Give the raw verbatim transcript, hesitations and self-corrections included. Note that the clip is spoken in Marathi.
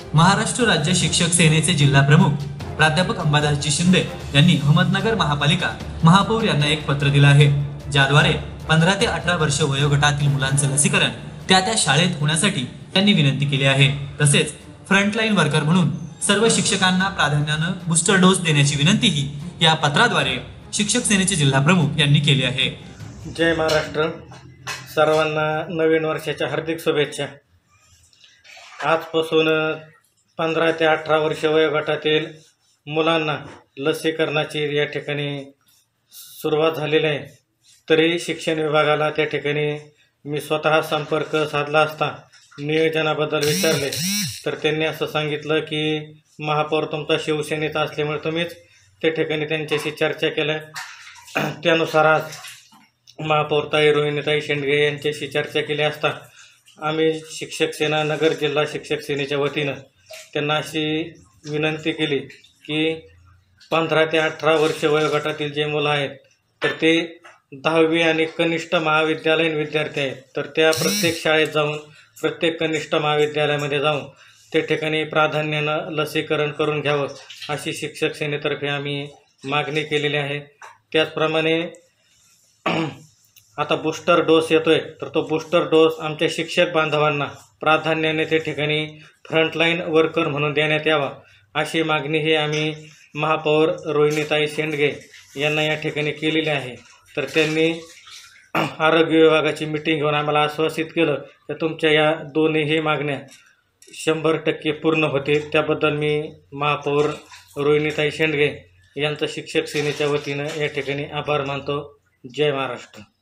महाराष्ट्र राज्य शिक्षक सेनेचे जिल्हा प्रमुख प्राध्यापक अंबादासजी शिंदे यांनी अहमदनगर महापालिका महापौर यांना एक पत्र दिलं आहे, ज्याद्वारे पंधरा ते अठरा वर्ष वयोगटातील मुलांचं लसीकरण त्या त्या शाळेत होण्यासाठी त्यांनी विनंती केली आहे। तसेच फ्रंटलाईन वर्कर म्हणून सर्व शिक्षकांना प्राधान्याने बूस्टर डोस देण्याची विनंतीही या पत्राद्वारे शिक्षक सेनेचे जिल्हा प्रमुख यांनी केली आहे। जय महाराष्ट्र। सर्वांना नवीन वर्षाच्या हार्दिक शुभेच्छा। आजपासून पंधरा ते अठरा वर्ष वयोगटातील मुलांना लसीकरणाची या ठिकाणी सुरुवात झालेली आहे। तरी शिक्षण विभागाला त्या ठिकाणी मी स्वतः संपर्क साधला असता नियोजनाबद्दल विचारले तर त्यांनी असं सांगितलं की महापौर तुमचा शिवसेनेचा असल्यामुळे तुम्हीच त्या ठिकाणी त्यांच्याशी चर्चा केल्या। त्यानुसार आज महापौरताई रोहिणीताई शेंडगे यांच्याशी चर्चा केली असता आम्ही शिक्षक सेना नगर जिल्हा शिक्षक सेनेच्या वतीनं त्यांना अशी विनंती केली की पंधरा ते अठरा वर्ष वयोगटातील जे मुलं आहेत तर ते दहावी आणि कनिष्ठ महाविद्यालयीन विद्यार्थी आहेत, तर त्या प्रत्येक शाळेत जाऊन प्रत्येक कनिष्ठ महाविद्यालयामध्ये जाऊन त्या ठिकाणी प्राधान्यानं लसीकरण करून घ्यावं अशी शिक्षक सेनेतर्फे आम्ही मागणी केलेली आहे। त्याचप्रमाणे आता बूस्टर डोस येतोय तर तो बूस्टर डोस आमच्या शिक्षक बांधवांना प्राधान्याने त्या ठिकाणी फ्रंटलाईन वर्कर म्हणून देण्यात यावा अशी मागणीही आम्ही महापौर रोहिणीताई शेंडगे यांना या ठिकाणी केलेली आहे। तर त्यांनी आरोग्य विभागाची मीटिंग घेऊन आम्हाला आश्वासित केलं की तुमच्या या दोन्हीही मागण्या शंभर टक्के पूर्ण होतील। त्याबद्दल मी महापौर रोहिणीताई शेंडगे यांचं शिक्षक सेनेच्या वतीनं या ठिकाणी आभार मानतो। जय महाराष्ट्र।